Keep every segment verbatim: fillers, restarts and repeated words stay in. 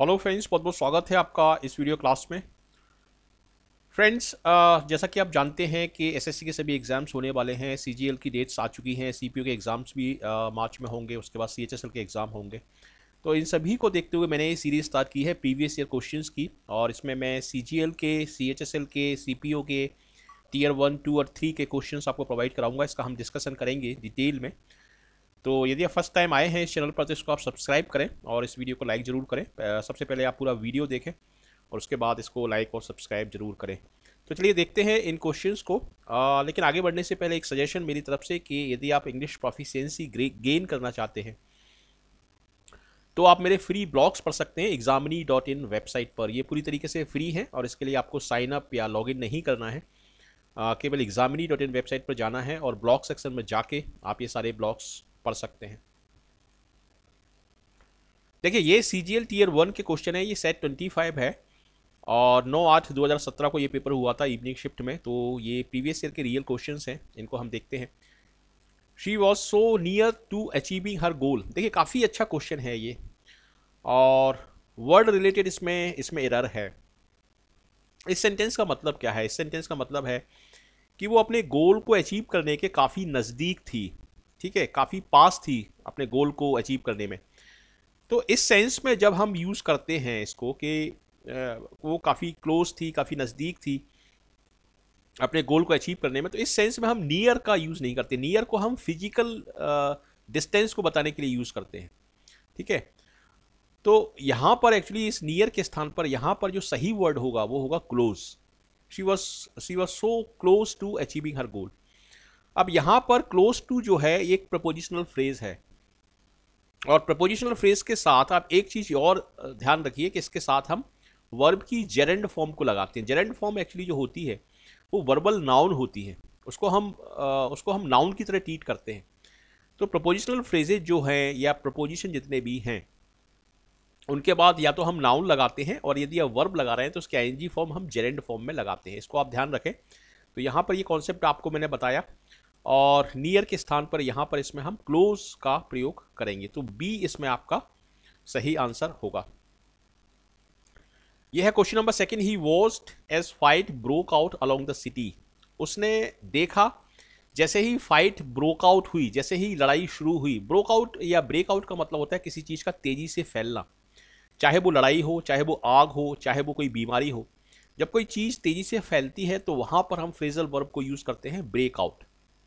Hello friends, बहुत बहुत स्वागत है आपका इस वीडियो क्लास में। फ्रेंड्स, जैसा कि आप जानते हैं कि एसएससी के सभी एग्ज़ाम्स होने वाले हैं। सीजीएल की डेट्स आ चुकी हैं, सीपीयू के एग्ज़ाम्स भी uh, मार्च में होंगे, उसके बाद सीएचएसएल के एग्ज़ाम होंगे। तो इन सभी को देखते हुए मैंने ये सीरीज़ स्टार्ट की है प्रीवियस ईयर क्वेश्चंस की, और इसमें मैं सीजीएल के, सीएचएसएल के, सीपीयू के टीयर वन टू और थ्री के क्वेश्चंस आपको प्रोवाइड कराऊंगा। इसका हम डिस्कशन करेंगे डिटेल में। तो यदि आप फर्स्ट टाइम आए हैं इस चैनल पर तो इसको आप सब्सक्राइब करें और इस वीडियो को लाइक ज़रूर करें। सबसे पहले आप पूरा वीडियो देखें और उसके बाद इसको लाइक और सब्सक्राइब जरूर करें। तो चलिए देखते हैं इन क्वेश्चंस को। आ, लेकिन आगे बढ़ने से पहले एक सजेशन मेरी तरफ से कि यदि आप इंग्लिश प्रोफिशिएंसी गेन करना चाहते हैं तो आप मेरे फ्री ब्लॉग्स पढ़ सकते हैं एग्जामिनी डॉट इन वेबसाइट पर। ये पूरी तरीके से फ्री है और इसके लिए आपको साइन अप या लॉगिन नहीं करना है। आ, केवल एग्जामिनी डॉट इन वेबसाइट पर जाना है और ब्लॉग सेक्शन में जाके आप ये सारे ब्लॉग्स पढ़ सकते हैं। देखिए, ये सीजीएल टीयर वन के क्वेश्चन है, ये सेट ट्वेंटी फाइव है और नौ आठ दो हज़ार सत्रह को ये पेपर हुआ था इवनिंग शिफ्ट में। तो ये प्रीवियस ईयर के रियल क्वेश्चंस हैं, इनको हम देखते हैं। She was so near to achieving her goal. देखिए, काफ़ी अच्छा क्वेश्चन है ये, और वर्ड रिलेटेड इसमें इसमें एरर है। इस सेंटेंस का मतलब क्या है? इस सेंटेंस का मतलब है कि वो अपने गोल को अचीव करने के काफ़ी नज़दीक थी, ठीक है, काफ़ी पास थी अपने गोल को अचीव करने में। तो इस सेंस में जब हम यूज़ करते हैं इसको कि वो काफ़ी क्लोज थी, काफ़ी नज़दीक थी अपने गोल को अचीव करने में, तो इस सेंस में हम नियर का यूज़ नहीं करते। नियर को हम फिजिकल डिस्टेंस को बताने के लिए यूज़ करते हैं, ठीक है। तो यहाँ पर एक्चुअली इस नियर के स्थान पर यहाँ पर जो सही वर्ड होगा वो होगा close. She was she was so close to achieving her goal. अब यहाँ पर क्लोज टू जो है एक प्रपोजिशनल फ्रेज है, और प्रपोजिशनल फ्रेज के साथ आप एक चीज़ और ध्यान रखिए कि इसके साथ हम वर्ब की जेरेंड फॉर्म को लगाते हैं। जेरेंड फॉर्म एक्चुअली जो होती है वो वर्बल नाउन होती है, उसको हम उसको हम नाउन की तरह ट्रीट करते हैं। तो प्रपोजिशनल फ्रेजेज जो हैं या प्रपोजिशन जितने भी हैं उनके बाद या तो हम नाउन लगाते हैं, और यदि आप वर्ब लगा रहे हैं तो उसके आईएनजी फॉर्म हम जेरेंड फॉर्म में लगाते हैं। इसको आप ध्यान रखें। तो यहाँ पर ये कॉन्सेप्ट आपको मैंने बताया, और नियर के स्थान पर यहाँ पर इसमें हम क्लोज का प्रयोग करेंगे। तो बी इसमें आपका सही आंसर होगा। यह है question number second. He watched as fight broke out along the city. उसने देखा जैसे ही फाइट ब्रोक आउट हुई, जैसे ही लड़ाई शुरू हुई। ब्रोक आउट या ब्रेक आउट का मतलब होता है किसी चीज़ का तेजी से फैलना, चाहे वो लड़ाई हो, चाहे वो आग हो, चाहे वो कोई बीमारी हो। जब कोई चीज़ तेजी से फैलती है तो वहां पर हम फ्रेजल वर्ब को यूज करते हैं ब्रेक आउट।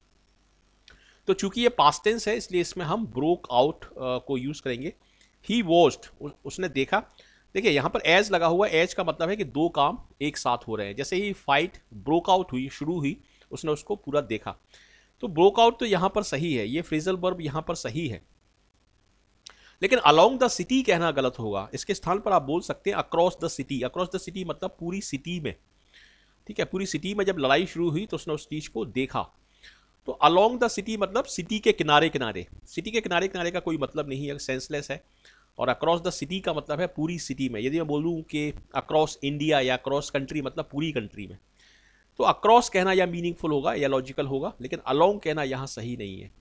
तो चूंकि ये पास्ट टेंस है इसलिए इसमें हम ब्रोक आउट को यूज करेंगे। ही वॉच्ड, उसने देखा। देखिए यहाँ पर एज लगा हुआ, एज का मतलब है कि दो काम एक साथ हो रहे हैं। जैसे ही फाइट ब्रोक आउट हुई, शुरू हुई, उसने उसको पूरा देखा। तो ब्रोक आउट तो यहाँ पर सही है, ये फ्रेजल वर्ब यहाँ पर सही है। लेकिन अलोंग द सिटी कहना गलत होगा। इसके स्थान पर आप बोल सकते हैं across the city. Across the city मतलब पूरी सिटी में, ठीक है, पूरी सिटी में जब लड़ाई शुरू हुई तो उसने उस चीज को देखा। तो अलोंग द सिटी मतलब सिटी के किनारे किनारे। सिटी के किनारे किनारे का कोई मतलब नहीं है, सेंसलेस है। और अक्रॉस द सिटी का मतलब है पूरी सिटी में। यदि मैं बोलूँ कि अक्रॉस इंडिया या अक्रॉस कंट्री मतलब पूरी कंट्री में, तो अक्रॉस कहना या मीनिंगफुल होगा या लॉजिकल होगा, लेकिन अलोंग कहना यहां सही नहीं है।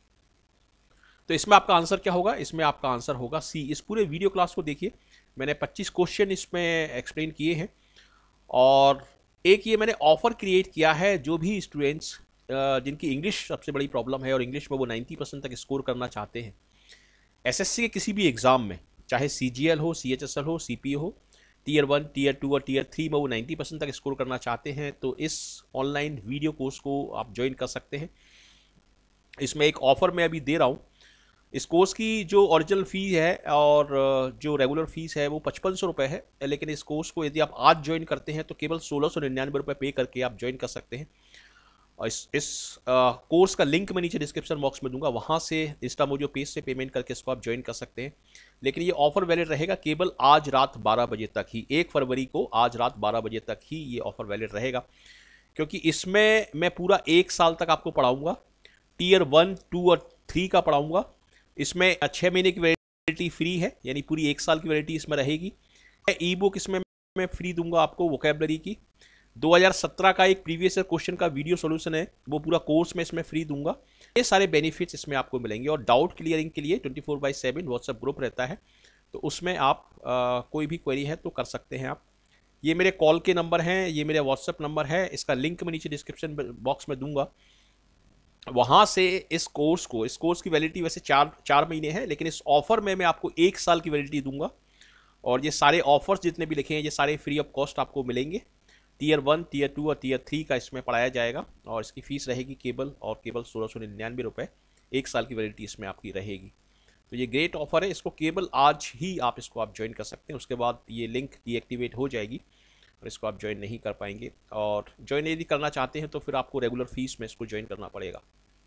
तो इसमें आपका आंसर क्या होगा? इसमें आपका आंसर होगा सी। इस पूरे वीडियो क्लास को देखिए, मैंने पच्चीस क्वेश्चन इसमें एक्सप्लेन किए हैं, और एक ये मैंने ऑफर क्रिएट किया है जो भी स्टूडेंट्स जिनकी इंग्लिश सबसे बड़ी प्रॉब्लम है और इंग्लिश में वो नब्बे परसेंट तक स्कोर करना चाहते हैं एसएससी के किसी भी एग्जाम में, चाहे सीजीएल हो, सीएचएसएल हो, सीपीओ हो, टीयर वन, टीयर टू और टीयर थ्री में वो नब्बे परसेंट तक स्कोर करना चाहते हैं, तो इस ऑनलाइन वीडियो कोर्स को आप ज्वाइन कर सकते हैं। इसमें एक ऑफर मैं अभी दे रहा हूँ। इस कोर्स की जो ओरिजिनल फ़ी है और जो रेगुलर फीस है वो पचपन सौ रुपये है, लेकिन इस कोर्स को यदि आप आज ज्वाइन करते हैं तो केवल सोलह सौ निन्यानवे रुपये पे करके आप ज्वाइन कर सकते हैं। और इस इस आ, कोर्स का लिंक मैं नीचे डिस्क्रिप्शन बॉक्स में दूंगा, वहाँ से इंस्टामोजो पेज से पेमेंट करके इसको आप ज्वाइन कर सकते हैं। लेकिन ये ऑफर वैलिड रहेगा केवल आज रात बारह बजे तक ही। एक फरवरी को आज रात बारह बजे तक ही ये ऑफर वैलिड रहेगा, क्योंकि इसमें मैं पूरा एक साल तक आपको पढ़ाऊँगा। टीयर वन, टू और थ्री का पढ़ाऊँगा। इसमें छः महीने की वैलिडिटी फ्री है, यानी पूरी एक साल की वैलिडिटी इसमें रहेगी। ई बुक इसमें मैं फ्री दूंगा आपको वोकैबलरी की। दो हज़ार सत्रह का एक प्रीवियस ईयर क्वेश्चन का वीडियो सॉल्यूशन है, वो पूरा कोर्स में इसमें फ्री दूंगा। ये सारे बेनिफिट्स इसमें आपको मिलेंगे। और डाउट क्लियरिंग के लिए twenty four by seven WhatsApp group रहता है, तो उसमें आप आ, कोई भी क्वेरी है तो कर सकते हैं आप। ये मेरे कॉल के नंबर हैं, ये मेरे व्हाट्सएप नंबर है, इसका लिंक मैं नीचे डिस्क्रिप्शन बॉक्स में दूंगा। वहाँ से इस कोर्स को, इस कोर्स की वैलिडिटी वैसे चार चार महीने है, लेकिन इस ऑफर में मैं आपको एक साल की वैलिडिटी दूंगा। और ये सारे ऑफर्स जितने भी लिखे हैं ये सारे फ्री ऑफ कॉस्ट आपको मिलेंगे। टीयर वन, टीयर टू और टीयर थ्री का इसमें पढ़ाया जाएगा, और इसकी फीस रहेगी केवल और केवल सोलह सौ निन्यानवे रुपये। एक साल की वैलिडिटी इसमें आपकी रहेगी। तो ये ग्रेट ऑफर है, इसको केवल आज ही आप इसको आप ज्वाइन कर सकते हैं, उसके बाद ये लिंक डीएक्टिवेट हो जाएगी और इसको आप ज्वाइन नहीं कर पाएंगे। और ज्वाइन यदि करना चाहते हैं तो फिर आपको रेगुलर फीस में इसको ज्वाइन करना पड़ेगा।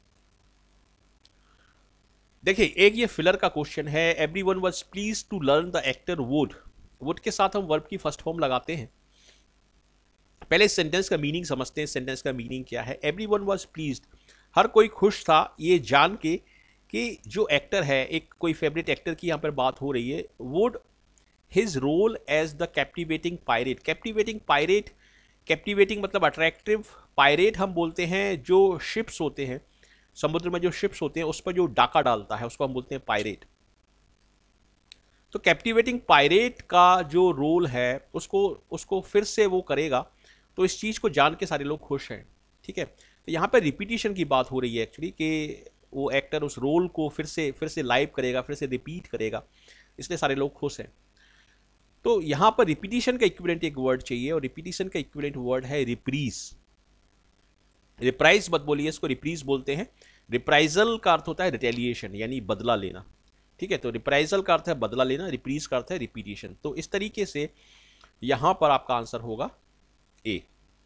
देखिए, एक ये फिलर का क्वेश्चन है, everyone was please to learn the actor wood. Wood के साथ हम वर्ब की फर्स्ट फॉर्म लगाते हैं। पहले सेंटेंस का मीनिंग समझते हैं, सेंटेंस का मीनिंग क्या है। एवरी वन वॉज प्लीज, हर कोई खुश था ये जान के कि जो एक्टर है, एक कोई फेवरेट एक्टर की यहाँ पर बात हो रही है, wood his role as the captivating pirate. Captivating pirate, captivating मतलब अट्रैक्टिव, पायरेट हम बोलते हैं जो शिप्स होते हैं, समुद्र में जो शिप्स होते हैं उस पर जो डाका डालता है उसको हम बोलते हैं पायरेट। तो कैप्टिवेटिंग पायरेट का जो रोल है उसको उसको फिर से वो करेगा, तो इस चीज़ को जान के सारे लोग खुश हैं। ठीक है, तो यहाँ पर रिपीटिशन की बात हो रही है एक्चुअली, कि वो एक्टर उस रोल को फिर से फिर से लाइव करेगा, फिर से रिपीट करेगा, इसलिए सारे लोग खुश हैं। तो यहाँ पर रिपीटिशन का इक्विवेलेंट एक वर्ड चाहिए, और रिपीटिशन का इक्विवेलेंट वर्ड है रिप्रीज। रिप्राइज मत बोलिए, इसको रिप्रीज बोलते हैं। रिप्राइजल का अर्थ होता है रिटेलिएशन, यानी बदला लेना। ठीक है, तो रिप्राइजल का अर्थ है बदला लेना, रिप्रीज का अर्थ है रिपीटिशन। तो इस तरीके से यहां पर आपका आंसर होगा ए।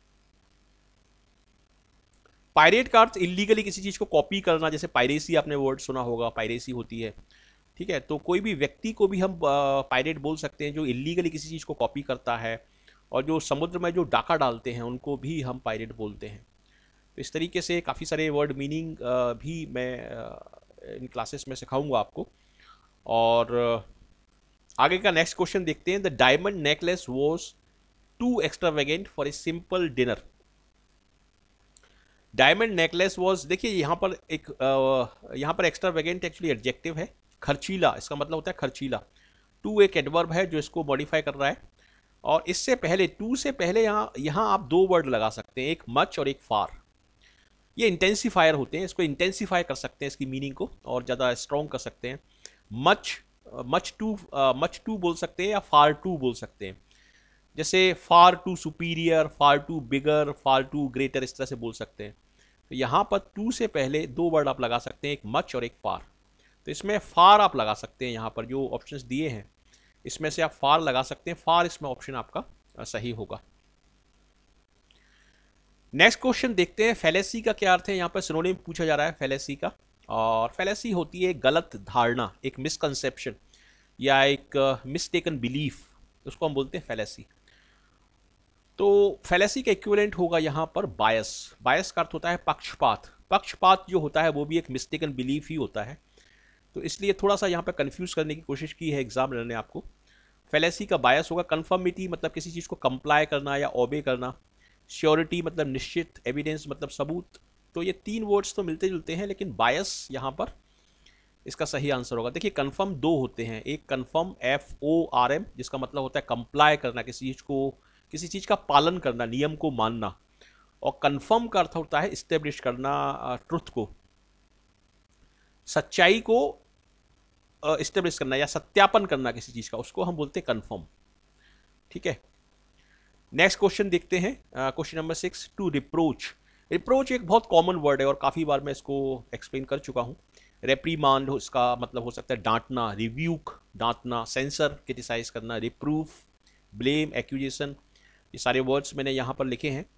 पायरेट का अर्थ इलीगली किसी चीज को कॉपी करना, जैसे पायरेसी आपने वर्ड सुना होगा, पायरेसी होती है। ठीक है, तो कोई भी व्यक्ति को भी हम पायरेट बोल सकते हैं जो इलीगली किसी चीज को कॉपी करता है, और जो समुद्र में जो डाका डालते हैं उनको भी हम पायरेट बोलते हैं। तो इस तरीके से काफ़ी सारे वर्ड मीनिंग भी मैं इन क्लासेस में सिखाऊंगा आपको। और आगे का नेक्स्ट क्वेश्चन देखते हैं। The diamond necklace was too extravagant for a simple dinner. Diamond necklace was, देखिए यहाँ पर एक यहाँ पर एक्स्ट्रावेगेंट एक्चुअली एडजेक्टिव है, खर्चीला, इसका मतलब होता है खर्चीला। टू एक एडवर्ब है जो इसको मॉडिफाई कर रहा है, और इससे पहले, टू से पहले यहाँ यहाँ आप दो वर्ड लगा सकते हैं, एक मच और एक फार। ये इंटेंसिफायर होते हैं, इसको इंटेंसिफाई कर सकते हैं, इसकी मीनिंग को और ज़्यादा स्ट्रॉन्ग कर सकते हैं। Much, much too, much too बोल सकते हैं, या फार टू बोल सकते हैं। जैसे far too superior, far too bigger, far too greater, इस तरह से बोल सकते हैं। तो यहाँ पर टू से पहले दो वर्ड आप लगा सकते हैं, एक मच और एक फार। तो इसमें फार आप लगा सकते हैं, यहाँ पर जो ऑप्शंस दिए हैं इसमें से आप फार लगा सकते हैं। फार इसमें ऑप्शन आपका सही होगा। नेक्स्ट क्वेश्चन देखते हैं, फैलेसी का क्या अर्थ है। यहाँ पर सिनोनिम पूछा जा रहा है फैलेसी का, और फैलेसी होती है गलत धारणा, एक मिसकंसेप्शन या एक मिस्टेकन बिलीफ, उसको हम बोलते हैं फैलेसी। तो फैलेसी का इक्विवेलेंट होगा यहाँ पर बायस। बायस का अर्थ होता है पक्षपात। पक्षपात जो होता है वो भी एक मिस्टेकन बिलीफ ही होता है, तो इसलिए थोड़ा सा यहाँ पर कंफ्यूज करने की कोशिश की है एग्जामिनर ने आपको। फैलेसी का बायस होगा कन्फर्मिटी, मतलब किसी चीज़ को कंप्लाई करना या ओबे करना। श्योरिटी मतलब निश्चित, एविडेंस मतलब सबूत। तो ये तीन वर्ड्स तो मिलते जुलते हैं, लेकिन बायस यहाँ पर इसका सही आंसर होगा। देखिए, कन्फर्म दो होते हैं, एक confirm F O R M जिसका मतलब होता है कंप्लाई करना, किसी चीज़ को, किसी चीज़ का पालन करना, नियम को मानना। और कन्फर्म का अर्थ होता है इस्टेब्लिश करना, ट्रुथ को, सच्चाई को इस्टेब्लिश करना या सत्यापन करना किसी चीज़ का, उसको हम बोलते हैं कन्फर्म। ठीक है, नेक्स्ट क्वेश्चन देखते हैं, question number six. To reproach. Reproach एक बहुत कॉमन वर्ड है और काफ़ी बार मैं इसको एक्सप्लेन कर चुका हूँ। रेप्रीमांड इसका मतलब हो सकता है डांटना, रिव्यूक डांटना, सेंसर क्रिटिसाइज करना, रिप्रूफ, ब्लेम, एक्यूजेशन। ये सारे वर्ड्स मैंने यहाँ पर लिखे हैं।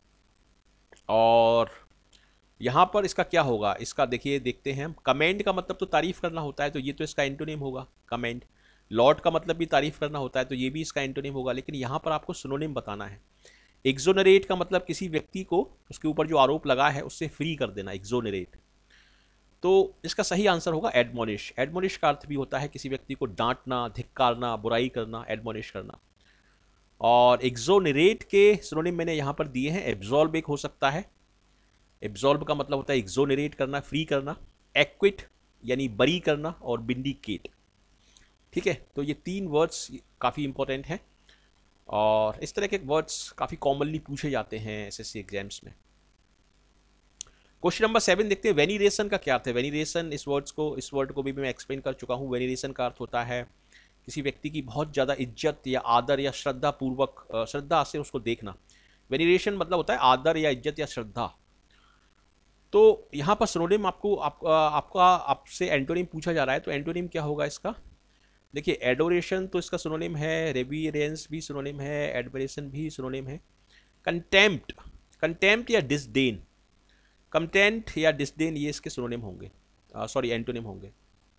और यहाँ पर इसका क्या होगा, इसका देखिए देखते हैं हम। कमेंड का मतलब तो तारीफ करना होता है, तो ये तो इसका एंटोनिम होगा कमेंड। लॉर्ड का मतलब भी तारीफ करना होता है, तो ये भी इसका एंटोनिम होगा, लेकिन यहाँ पर आपको सिनोनिम बताना है। एक्सोनरेट का मतलब किसी व्यक्ति को उसके ऊपर जो आरोप लगा है उससे फ्री कर देना, एक्सोनरेट। तो इसका सही आंसर होगा एडमोनिश। एडमोनिश का अर्थ भी होता है किसी व्यक्ति को डांटना, धिक्कारना, बुराई करना, एडमोनिश करना। और एक्सोनरेट के सिनोनिम मैंने यहाँ पर दिए हैं। एब्जॉल्व एक हो सकता है, एब्जॉल्व का मतलब होता है एक्सोनरेट करना, फ्री करना। एक्विट यानी बरी करना, और विंडिकेट। ठीक है, तो ये तीन वर्ड्स काफ़ी इंपॉर्टेंट हैं और इस तरह के वर्ड्स काफ़ी कॉमनली पूछे जाते हैं एसएससी एग्जाम्स में। क्वेश्चन नंबर सेवन देखते हैं, वेनिरेशन का क्या अर्थ है। वेनिरेशन इस वर्ड्स को इस वर्ड को भी मैं एक्सप्लेन कर चुका हूँ। वेनिरेशन का अर्थ होता है किसी व्यक्ति की बहुत ज़्यादा इज्जत या आदर या श्रद्धा पूर्वक, श्रद्धा से उसको देखना। वेनिरेशन मतलब होता है आदर या इज्जत या श्रद्धा। तो यहाँ पर सिनोनिम आपको आप, आपका आपसे एंटोनिम पूछा जा रहा है, तो एंटोनिम क्या होगा इसका। देखिए, एडोरेशन तो इसका सिनोनिम है, रेविरेंस भी सिनोनिम है, एडमरेशन भी सिनोनिम है। कंटेम्प्ट, कंटेम्प्ट या डिसडेन, कंटेंट या डिसडेन ये इसके सिनोनिम होंगे, सॉरी एंटोनिम होंगे।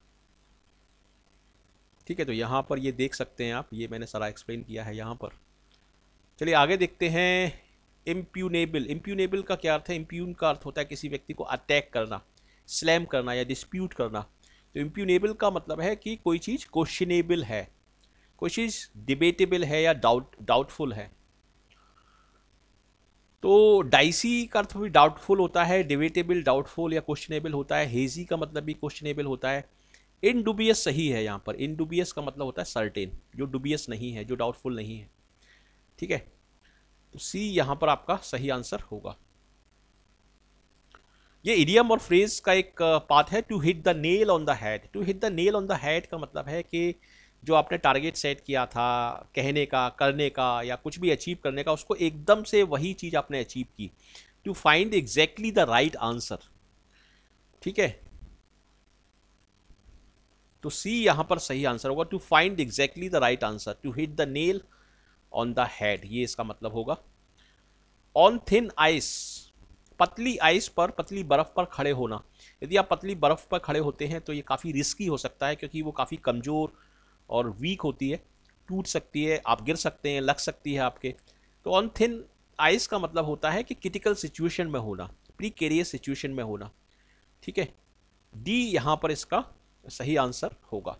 ठीक है, तो यहाँ पर ये देख सकते हैं आप, ये मैंने सारा एक्सप्लेन किया है यहाँ पर। चलिए आगे देखते हैं। इम्प्यूनेबल, इम्प्यूनेबल का क्या अर्थ है। इम्प्यून का अर्थ होता है किसी व्यक्ति को अटैक करना, स्लैम करना या डिस्प्यूट करना। तो इम्प्यूनेबल का मतलब है कि कोई चीज़ क्वेश्चनेबल है, कोई चीज़ डिबेटेबल है या डाउट डाउटफुल है। तो डाइसी का अर्थ भी डाउटफुल होता है, डिबेटेबल, डाउटफुल या क्वेश्चनेबल होता है। हेजी का मतलब भी क्वेश्चनेबल होता है। इनडुबियस सही है यहाँ पर। इनडुबियस का मतलब होता है सर्टेन, जो डुबियस नहीं है, जो डाउटफुल नहीं है। ठीक है, तो सी यहाँ पर आपका सही आंसर होगा। ये इडियम और फ्रेज का एक पार्ट है, to hit the nail on the head. To hit the nail on the head का मतलब है कि जो आपने टारगेट सेट किया था कहने का, करने का या कुछ भी अचीव करने का, उसको एकदम से वही चीज आपने अचीव की। To find exactly the right answer. ठीक है, तो सी यहां पर सही आंसर होगा, to find exactly the right answer, to hit the nail on the head, ये इसका मतलब होगा। ऑन थिन आइस, पतली आइस पर, पतली बर्फ पर खड़े होना। यदि आप पतली बर्फ पर खड़े होते हैं तो ये काफ़ी रिस्की हो सकता है, क्योंकि वो काफ़ी कमज़ोर और वीक होती है, टूट सकती है, आप गिर सकते हैं, लग सकती है आपके। तो ऑन थिन आइस का मतलब होता है कि क्रिटिकल सिचुएशन में होना, प्रीकेरियस सिचुएशन में होना। ठीक है, डी यहां पर इसका सही आंसर होगा।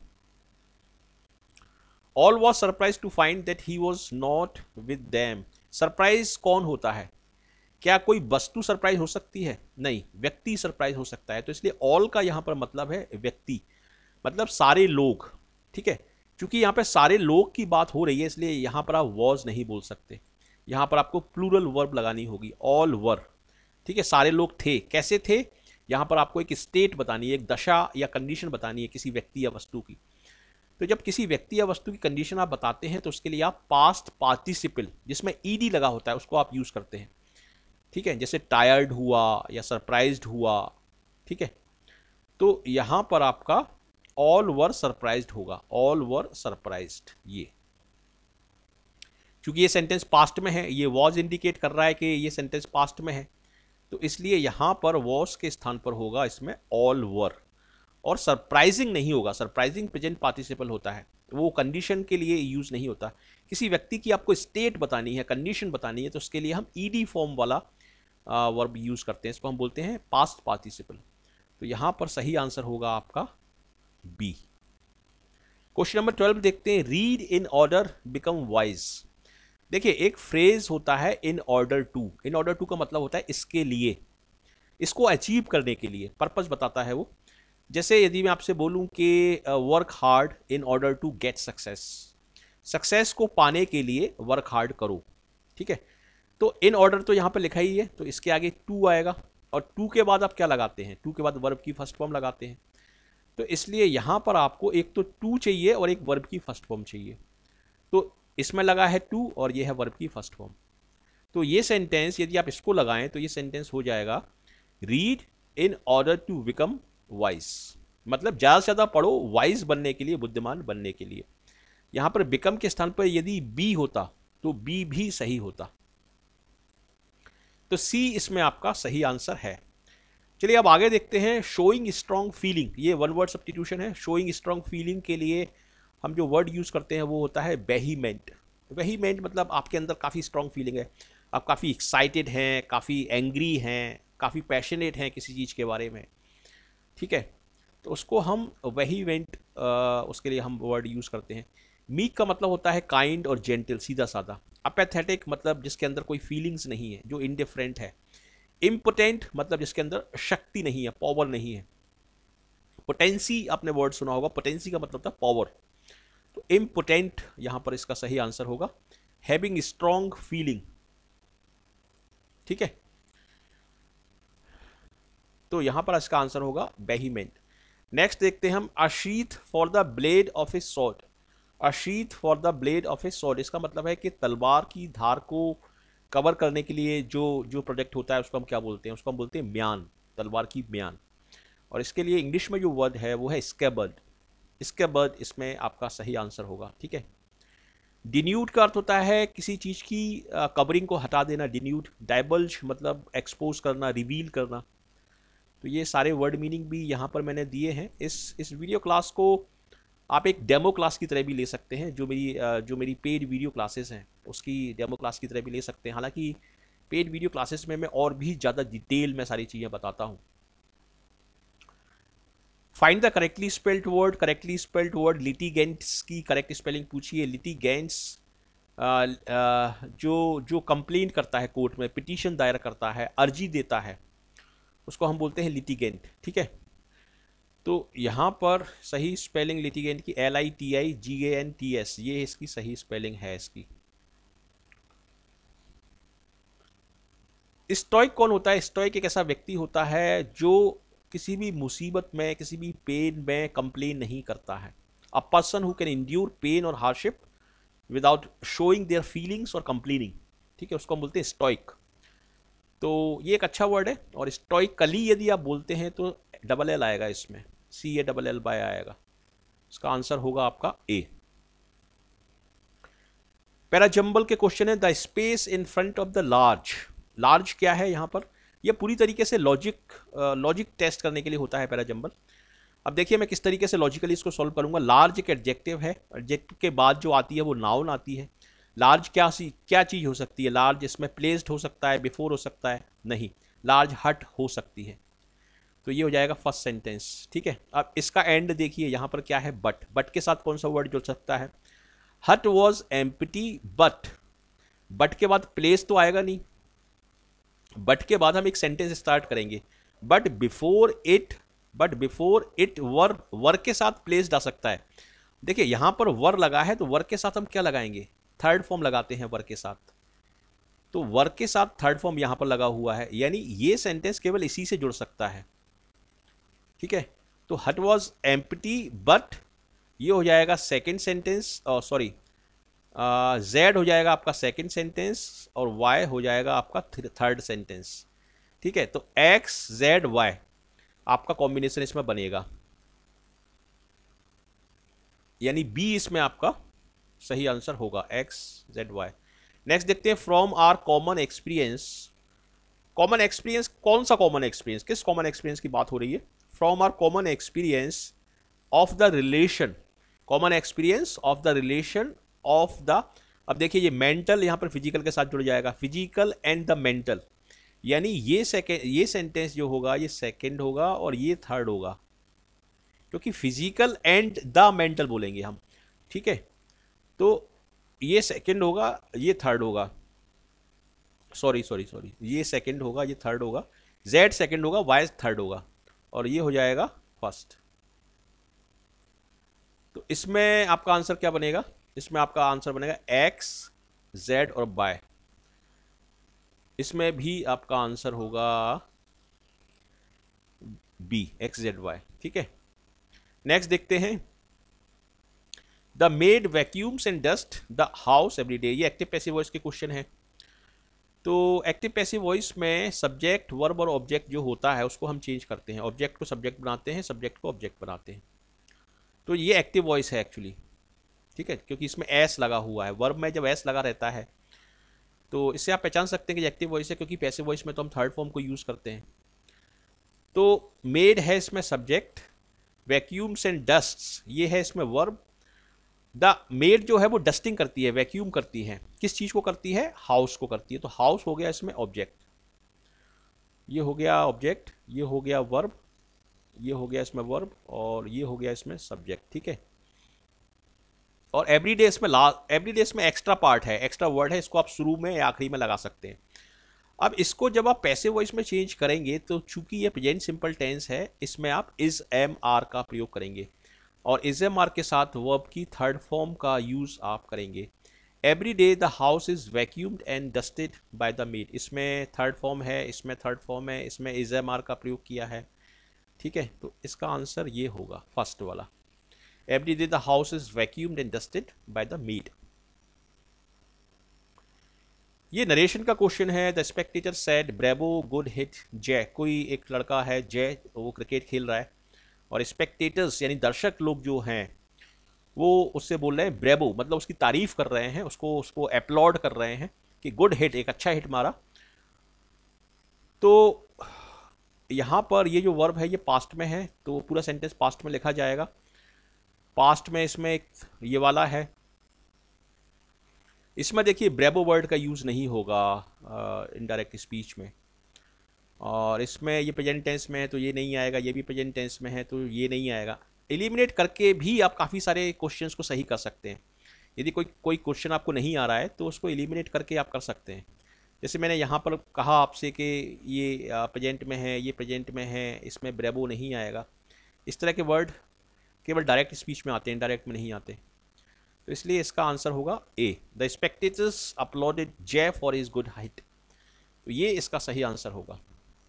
All was surprise to find that he was not with them. Surprise कौन होता है। क्या कोई वस्तु सरप्राइज हो सकती है, नहीं, व्यक्ति सरप्राइज हो सकता है। तो इसलिए ऑल का यहां पर मतलब है व्यक्ति, मतलब सारे लोग। ठीक है, क्योंकि यहां पर सारे लोग की बात हो रही है, इसलिए यहां पर आप वॉज नहीं बोल सकते, यहां पर आपको प्लूरल वर्ब लगानी होगी, ऑल वर। ठीक है, सारे लोग थे, कैसे थे, यहां पर आपको एक स्टेट बतानी है, एक दशा या कंडीशन बतानी है किसी व्यक्ति या वस्तु की। तो जब किसी व्यक्ति या वस्तु की कंडीशन आप बताते हैं तो उसके लिए आप पास्ट पार्टिसिपल जिसमें ईडी लगा होता है उसको आप यूज करते हैं। ठीक है, जैसे टायर्ड हुआ या सरप्राइज्ड हुआ। ठीक है, तो यहां पर आपका ऑल वर सरप्राइज्ड होगा, ऑल वर सरप्राइज्ड। ये क्योंकि ये सेंटेंस पास्ट में है, ये वॉज इंडिकेट कर रहा है कि ये सेंटेंस पास्ट में है, तो इसलिए यहां पर वॉज के स्थान पर होगा इसमें ऑल वर। और सरप्राइजिंग नहीं होगा, सरप्राइजिंग प्रेजेंट पार्टिसिपल होता है, वो कंडीशन के लिए यूज नहीं होता। किसी व्यक्ति की आपको स्टेट बतानी है, कंडीशन बतानी है, तो उसके लिए हम ईडी फॉर्म वाला वर्ब यूज करते हैं, इसको हम बोलते हैं पास्ट पार्टिसिपल। तो यहां पर सही आंसर होगा आपका बी। क्वेश्चन नंबर ट्वेल्व देखते हैं, read in order become wise. देखिए, एक फ्रेज होता है in order to. In order to का मतलब होता है इसके लिए, इसको अचीव करने के लिए, पर्पस बताता है वो। जैसे यदि मैं आपसे बोलूं कि work hard in order to get success, success को पाने के लिए वर्क हार्ड करो। ठीक है, तो इन ऑर्डर तो यहां पर लिखा ही है, तो इसके आगे टू आएगा, और टू के बाद आप क्या लगाते हैं, टू के बाद वर्ब की फर्स्ट फॉर्म लगाते हैं। तो इसलिए यहां पर आपको एक तो टू चाहिए और एक वर्ब की फर्स्ट फॉर्म चाहिए। तो इसमें लगा है टू और ये है वर्ब की फर्स्ट फॉर्म। तो ये सेंटेंस यदि आप इसको लगाएं तो ये सेंटेंस हो जाएगा, read in order to become wise, मतलब ज्यादा से ज्यादा पढ़ो वाइज बनने के लिए, बुद्धिमान बनने के लिए। यहां पर बिकम के स्थान पर यदि बी होता तो बी भी सही होता। तो सी इसमें आपका सही आंसर है। चलिए अब आगे देखते हैं, शोइंग स्ट्रॉन्ग फीलिंग। ये वन वर्ड सब्स्टिट्यूशन है। शोइंग स्ट्रॉन्ग फीलिंग के लिए हम जो वर्ड यूज करते हैं वो होता है वेहीमेंट। वेहीमेंट मतलब आपके अंदर काफ़ी स्ट्रॉन्ग फीलिंग है, आप काफ़ी एक्साइटेड हैं, काफ़ी एंग्री हैं, काफ़ी पैशनेट हैं किसी चीज़ के बारे में। ठीक है, तो उसको हम वेहीमेंट, उसके लिए हम वर्ड यूज़ करते हैं। मीक का मतलब होता है काइंड और जेंटल, सीधा साधा। अपैथेटिक मतलब जिसके अंदर कोई फीलिंग्स नहीं है, जो इनडिफरेंट है। इम्पोटेंट मतलब जिसके अंदर शक्ति नहीं है, पावर नहीं है। पोटेंसी आपने वर्ड सुना होगा, पोटेंसी का मतलब था पावर। तो इम्पोटेंट यहां पर इसका सही आंसर होगा, हैविंग स्ट्रॉन्ग फीलिंग। ठीक है, तो यहां पर इसका आंसर होगा वेहीमेंट। नेक्स्ट देखते हैं हम, a sheath for the blade of a sword. A sheath for the blade of a sword, इसका मतलब है कि तलवार की धार को कवर करने के लिए जो जो प्रोडक्ट होता है उसको हम क्या बोलते हैं, उसको हम बोलते हैं म्यान, तलवार की म्यान। और इसके लिए इंग्लिश में जो वर्ड है वो है स्कैबर्ड। स्कैबर्ड इसमें आपका सही आंसर होगा। ठीक है, डिन्यूड का अर्थ होता है किसी चीज की कवरिंग को हटा देना, डिन्यूड। डाइबल्ज मतलब एक्सपोज करना, रिवील करना। तो ये सारे वर्ड मीनिंग भी यहाँ पर मैंने दिए हैं। इस इस वीडियो क्लास को आप एक डेमो क्लास की तरह भी ले सकते हैं, जो मेरी जो मेरी पेड वीडियो क्लासेस हैं उसकी डेमो क्लास की तरह भी ले सकते हैं। हालांकि पेड वीडियो क्लासेस में मैं और भी ज़्यादा डिटेल में सारी चीज़ें बताता हूँ। Find the correctly spelled word. Correctly spelled word, litigants की करेक्ट स्पेलिंग पूछिए। लिटिगेंट्स जो जो कंप्लेन करता है कोर्ट में, पिटीशन दायर करता है, अर्जी देता है, उसको हम बोलते हैं लिटिगेंट। ठीक है, तो यहां पर सही स्पेलिंग लिटिगेंट की L I T I G A N T S, ये इसकी सही स्पेलिंग है इसकी। स्टोइक कौन होता है? स्टोइक एक ऐसा व्यक्ति होता है जो किसी भी मुसीबत में, किसी भी पेन में कंप्लेन नहीं करता है। A person who can endure pain और hardship without showing their feelings और कंप्लेनिंग। ठीक है, उसको हम बोलते हैं स्टोइक। तो ये एक अच्छा वर्ड है। और स्टोइकली यदि आप बोलते हैं तो डबल एल आएगा इसमें, C A double L by आएगा। इसका आंसर होगा आपका ए। पैराजंबल के क्वेश्चन है, the space in front of the large. Large क्या है यहाँ पर? यह पूरी तरीके से लॉजिक लॉजिक टेस्ट करने के लिए होता है पैराजंबल। अब देखिए मैं किस तरीके से लॉजिकली इसको सॉल्व करूंगा। लार्ज एक एडजेक्टिव है, एडजेक्टिव के बाद जो आती है वो नाउन आती है। लार्ज क्या सी क्या चीज़ हो सकती है? लार्ज इसमें प्लेस्ड हो सकता है, बिफोर हो सकता है, नहीं, लार्ज हट हो सकती है। तो ये हो जाएगा फर्स्ट सेंटेंस। ठीक है, अब इसका एंड देखिए, यहाँ पर क्या है? बट। बट के साथ कौन सा वर्ड जुड़ सकता है? हट वॉज एम्प्टी बट। बट के बाद प्लेस तो आएगा नहीं। बट के बाद हम एक सेंटेंस स्टार्ट करेंगे, but before it, but before it were, were के साथ प्लेस्ड आ सकता है। देखिए यहां पर वर लगा है तो वर के साथ हम क्या लगाएंगे? थर्ड फॉर्म लगाते हैं वर के साथ। तो वर के साथ थर्ड फॉर्म यहां पर लगा हुआ है, यानी ये सेंटेंस केवल इसी से जुड़ सकता है। ठीक है, तो हट वॉज एम्प्टी बट, ये हो जाएगा सेकेंड सेंटेंस, सॉरी जेड हो जाएगा आपका सेकेंड सेंटेंस और वाई हो जाएगा आपका थर्ड सेंटेंस। ठीक है, तो एक्स जेड वाई आपका कॉम्बिनेशन इसमें बनेगा, यानी बी इसमें आपका सही आंसर होगा, एक्स जेड वाई। नेक्स्ट देखते हैं, from our common experience. Common experience, कौन सा कॉमन एक्सपीरियंस? किस कॉमन एक्सपीरियंस की बात हो रही है? From our common experience of the relation, common experience of the relation of the. अब देखिए ये मेंटल यहां पर फिजिकल के साथ जुड़ जाएगा, फिजिकल एंड द मेंटल, यानी ये सेकेंड, ये सेंटेंस जो होगा ये सेकेंड होगा और ये थर्ड होगा, क्योंकि फिजिकल एंड द मेंटल बोलेंगे हम। ठीक है, तो ये सेकेंड होगा, ये थर्ड होगा, सॉरी सॉरी सॉरी ये सेकेंड होगा, ये थर्ड होगा, जेड सेकेंड होगा, वाई थर्ड होगा, और ये हो जाएगा फर्स्ट। तो इसमें आपका आंसर क्या बनेगा? इसमें आपका आंसर बनेगा एक्स जेड और वाई। इसमें भी आपका आंसर होगा बी, एक्स जेड वाई। ठीक है, नेक्स्ट देखते हैं, the maid vacuums and dusts the house every day. ये एक्टिव पैसिव वॉइस के क्वेश्चन है। तो एक्टिव पैसिव वॉइस में सब्जेक्ट वर्ब और ऑब्जेक्ट जो होता है उसको हम चेंज करते हैं, ऑब्जेक्ट को सब्जेक्ट बनाते हैं, सब्जेक्ट को ऑब्जेक्ट बनाते हैं। तो ये एक्टिव वॉइस है एक्चुअली। ठीक है, क्योंकि इसमें एस लगा हुआ है, वर्ब में जब एस लगा रहता है तो इससे आप पहचान सकते हैं कि एक्टिव वॉइस है, क्योंकि पैसिव वॉइस में तो हम थर्ड फॉर्म को यूज करते हैं। तो मेड है इसमें सब्जेक्ट, वैक्यूम्स एंड डस्ट्स ये है इसमें वर्ब। द मेड जो है वो डस्टिंग करती है, वैक्यूम करती है, किस चीज को करती है? हाउस को करती है। तो हाउस हो गया इसमें ऑब्जेक्ट, ये हो गया ऑब्जेक्ट, ये हो गया वर्ब, ये हो गया इसमें वर्ब, और ये हो गया इसमें सब्जेक्ट। ठीक है, और एवरीडे इसमें ला एवरीडे इसमें एक्स्ट्रा पार्ट है, एक्स्ट्रा वर्ड है, इसको आप शुरू में या आखिरी में लगा सकते हैं। अब इसको जब आप पैसिव वॉइस में चेंज करेंगे तो चूंकि ये प्रेजेंट सिंपल टेंस है, इसमें आप इज एम आर का प्रयोग करेंगे। और इज एम आर के साथ वर्ब की थर्ड फॉर्म का यूज़ आप करेंगे। Every day the house is vacuumed and dusted by the maid, इसमें थर्ड फॉर्म है, इसमें थर्ड फॉर्म है, इसमें इज एम आर का प्रयोग किया है। ठीक है, तो इसका आंसर ये होगा फर्स्ट वाला, every day the house is vacuumed and dusted by the maid. ये नरेशन का क्वेश्चन है। The spectator said bravo good hit Jay, कोई एक लड़का है जय, वो क्रिकेट खेल रहा है और स्पेक्टेटर्स यानी दर्शक लोग जो हैं वो उससे बोल रहे हैं ब्रेवो, मतलब उसकी तारीफ कर रहे हैं, उसको उसको अपलॉड कर रहे हैं कि गुड हिट, एक अच्छा हिट मारा। तो यहाँ पर ये जो वर्ब है ये पास्ट में है, तो पूरा सेंटेंस पास्ट में लिखा जाएगा। पास्ट में इसमें एक ये वाला है, इसमें देखिए ब्रेवो वर्ड का यूज़ नहीं होगा इनडायरेक्ट स्पीच में, और इसमें ये प्रेजेंट टेंस में है तो ये नहीं आएगा, ये भी प्रेजेंट टेंस में है तो ये नहीं आएगा। एलिमिनेट करके भी आप काफ़ी सारे क्वेश्चंस को सही कर सकते हैं। यदि कोई कोई क्वेश्चन आपको नहीं आ रहा है तो उसको एलिमिनेट करके आप कर सकते हैं। जैसे मैंने यहाँ पर कहा आपसे कि ये प्रेजेंट में है, ये प्रेजेंट में है, इसमें ब्रेवो नहीं आएगा। इस तरह के वर्ड केवल डायरेक्ट स्पीच में आते हैं, इनडायरेक्ट में नहीं आते। तो इसलिए इसका आंसर होगा A, the spectators applauded Jay for his good hit. तो ये इसका सही आंसर होगा।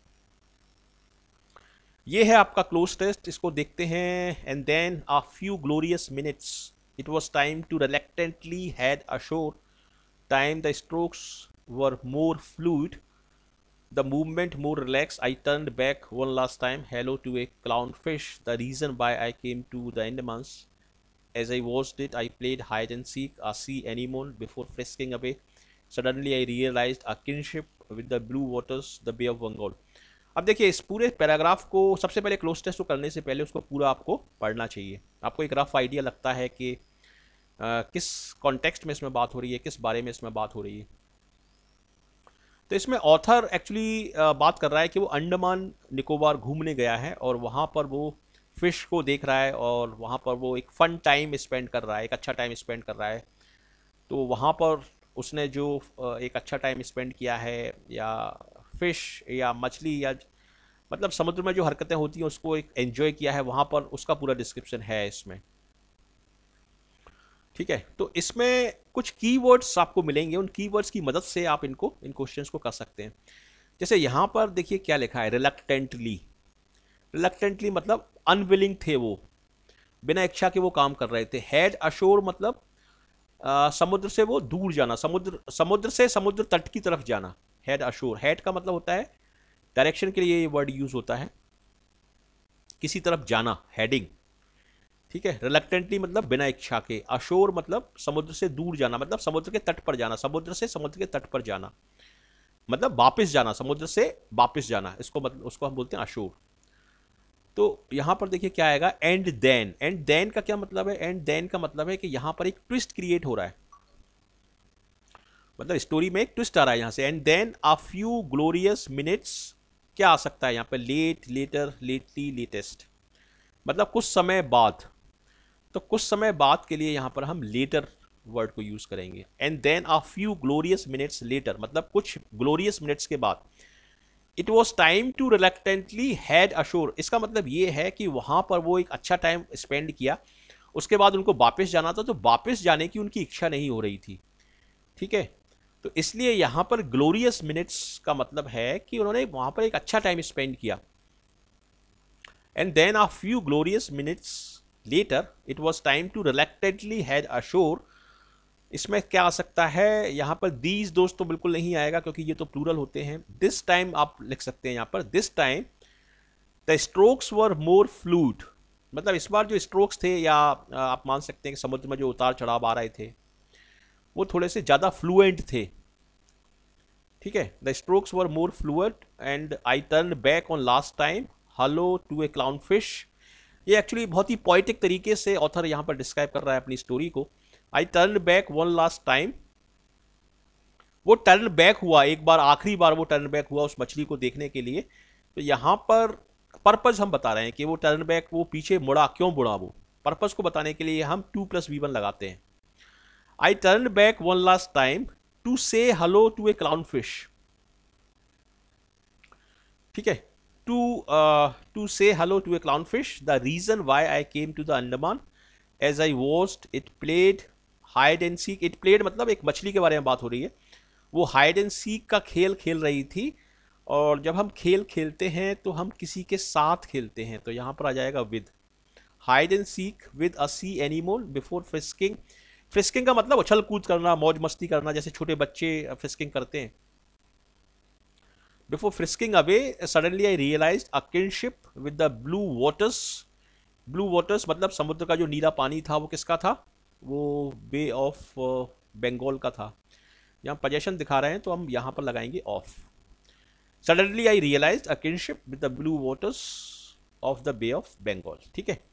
ये है आपका क्लोज टेस्ट, इसको देखते हैं। And then a few glorious minutes it was time to reluctantly head ashore, time the strokes were more fluid, the movement more relaxed, I turned back one last time, hello to a clownfish, the reason why I came to the Andamans, as I watched it I played hide and seek a sea anemone before frisking away, suddenly I realized a kinship with the blue waters, the Bay of Bengal। अब देखिए इस पूरे paragraph को सबसे पहले cloze test को करने से पहले उसको पूरा आपको पढ़ना चाहिए। आपको एक रफ आइडिया लगता है कि आ, किस कॉन्टेक्स्ट में इसमें बात हो रही है, किस बारे में इसमें बात हो रही है। तो इसमें ऑथर एक्चुअली बात कर रहा है कि वो अंडमान निकोबार घूमने गया है और वहाँ पर वो फिश को देख रहा है और वहाँ पर वो एक फ़न टाइम स्पेंड कर रहा है, एक अच्छा टाइम स्पेंड कर रहा है। तो वहाँ पर उसने जो एक अच्छा टाइम स्पेंड किया है, या फिश या मछली या मतलब समुद्र में जो हरकतें होती हैं उसको एक एंजॉय किया है, वहाँ पर उसका पूरा डिस्क्रिप्शन है इसमें। ठीक है, तो इसमें कुछ कीवर्ड्स आपको मिलेंगे, उन कीवर्ड्स की मदद से आप इनको इन क्वेश्चंस को कर सकते हैं। जैसे यहाँ पर देखिए क्या लिखा है, रिलक्टेंटली। रिलक्टेंटली मतलब अनविलिंग थे वो, बिना इच्छा के वो काम कर रहे थे। हेड अशोर मतलब आ, समुद्र से वो दूर जाना, समुद्र समुद्र से समुद्र तट की तरफ जाना। हेड अशोर, हेड का मतलब होता है डायरेक्शन के लिए ये वर्ड यूज होता है, किसी तरफ जाना, हेडिंग। ठीक है, रिलक्टेंटली मतलब बिना इच्छा के, अशोर मतलब समुद्र से दूर जाना, मतलब समुद्र के तट पर जाना, समुद्र से समुद्र के तट पर जाना मतलब वापस जाना, समुद्र से वापस जाना, इसको मतलब उसको हम बोलते हैं अशोर। तो यहां पर देखिए क्या आएगा, एंड देन। एंड देन का क्या मतलब है, एंड देन का मतलब है कि यहां पर एक ट्विस्ट क्रिएट हो रहा है, मतलब स्टोरी में एक ट्विस्ट आ रहा है यहां से। And then a few glorious minutes, क्या आ सकता है यहां पर, लेट, लेटर, लेटली, लेटेस्ट, मतलब कुछ समय बाद। तो कुछ समय बाद के लिए यहां पर हम लेटर वर्ड को यूज करेंगे। And then a few glorious minutes later मतलब कुछ ग्लोरियस मिनट्स के बाद। It was time to reluctantly head ashore, इसका मतलब ये है कि वहां पर वो एक अच्छा टाइम स्पेंड किया, उसके बाद उनको वापस जाना था, तो वापस जाने की उनकी इच्छा नहीं हो रही थी। ठीक है, तो इसलिए यहां पर ग्लोरियस मिनट्स का मतलब है कि उन्होंने वहां पर एक अच्छा टाइम स्पेंड किया। And then a few glorious minutes later it was time to reluctantly head ashore, इसमें क्या आ सकता है यहां पर, दीज दोस्त तो बिल्कुल नहीं आएगा क्योंकि ये तो प्लूरल होते हैं। दिस टाइम आप लिख सकते हैं यहां पर, this time the strokes were more fluid, मतलब इस बार जो स्ट्रोक्स थे, या आप मान सकते हैं कि समुद्र में जो उतार चढ़ाव आ रहे थे वो थोड़े से ज्यादा फ्लुएंट थे। ठीक है, the strokes were more fluent and I turn back on last time, hello to a clown fish. ये एक्चुअली बहुत ही पोएटिक तरीके से ऑथर यहां पर डिस्क्राइब कर रहा है अपनी स्टोरी को। I turn back one last time, वो टर्न बैक हुआ एक बार, आखिरी बार वो टर्न बैक हुआ उस मछली को देखने के लिए। तो यहां पर पर्पज हम बता रहे हैं कि वो टर्न बैक, वो पीछे मुड़ा, क्यों मुड़ा, वो पर्पज को बताने के लिए हम टू प्लस वी वन लगाते हैं। I turn back one last time to say hello to a clown fish. ठीक है, to uh, to say hello to a clownfish, the reason why I came to the Andaman, as I watched it played hide and seek. It played मतलब एक मछली के बारे में बात हो रही है। वो हाइड एंड सीक का खेल खेल रही थी। और जब हम खेल खेलते हैं तो हम किसी के साथ खेलते हैं, तो यहाँ पर आ जाएगा with. Hide and seek with a sea animal before frisking. Frisking का मतलब उछल कूद करना, मौज मस्ती करना, जैसे छोटे बच्चे फ्रिस्किंग करते हैं। Before frisking away suddenly I realised a kinship with the blue waters. Blue waters मतलब समुद्र का जो नीला पानी था वो किसका था? वो बे ऑफ बंगाल का था। यहाँ पोजेशन दिखा रहे हैं तो हम यहाँ पर लगाएंगे off. Suddenly I realised a kinship with the blue waters of the bay of Bengal. ठीक है,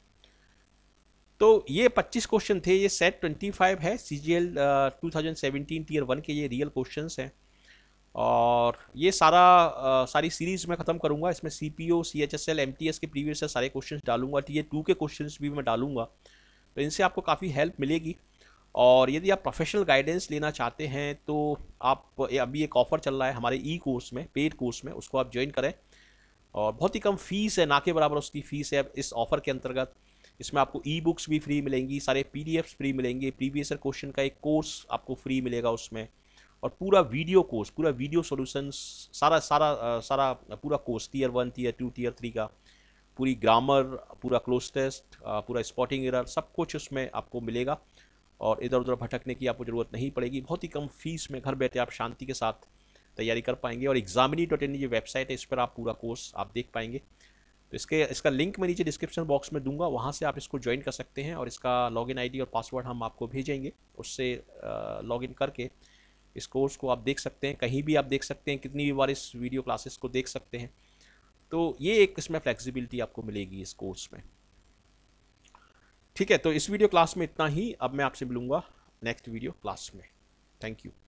तो ये पच्चीस क्वेश्चन थे। ये सेट पच्चीस है, CGL two thousand seventeen tier one के ये रियल क्वेश्चंस हैं। और ये सारा uh, सारी सीरीज मैं खत्म करूंगा। इसमें सीपीओ, सीएचएसएल, एमटीएस के प्रीवियस से सारे क्वेश्चंस डालूंगा, टीयर टू के क्वेश्चंस भी मैं डालूंगा। तो इनसे आपको काफ़ी हेल्प मिलेगी। और यदि आप प्रोफेशनल गाइडेंस लेना चाहते हैं तो आप, अभी एक ऑफर चल रहा है हमारे ई कोर्स में, पेड कोर्स में, उसको आप ज्वाइन करें। और बहुत ही कम फीस है, ना के बराबर उसकी फ़ीस है इस ऑफ़र के अंतर्गत। इसमें आपको ई बुक्स भी फ्री मिलेंगी, सारे पीडीएफ्स फ्री मिलेंगे, प्रीवियस ईयर क्वेश्चन का एक कोर्स आपको फ्री मिलेगा उसमें, और पूरा वीडियो कोर्स, पूरा वीडियो सॉल्यूशंस, सारा सारा सारा पूरा course, tier one, tier two, tier three का, पूरी ग्रामर, पूरा क्लोज टेस्ट, पूरा स्पॉटिंग एरर, सब कुछ उसमें आपको मिलेगा। और इधर उधर भटकने की आपको ज़रूरत नहीं पड़ेगी। बहुत ही कम फीस में घर बैठे आप शांति के साथ तैयारी कर पाएंगे। और एग्जामिनी डॉट इन ये वेबसाइट है, इस पर आप पूरा कोर्स आप देख पाएंगे। तो इसके इसका लिंक मैं नीचे डिस्क्रिप्शन बॉक्स में दूंगा, वहाँ से आप इसको ज्वाइन कर सकते हैं। और इसका लॉगिन आईडी और पासवर्ड हम आपको भेजेंगे, उससे लॉगिन करके इस कोर्स को आप देख सकते हैं, कहीं भी आप देख सकते हैं, कितनी भी बार इस वीडियो क्लासेस को देख सकते हैं। तो ये एक इसमें फ्लेक्सिबिलिटी आपको मिलेगी इस कोर्स में। ठीक है, तो इस वीडियो क्लास में इतना ही। अब मैं आपसे मिलूंगा नेक्स्ट वीडियो क्लास में। Thank you.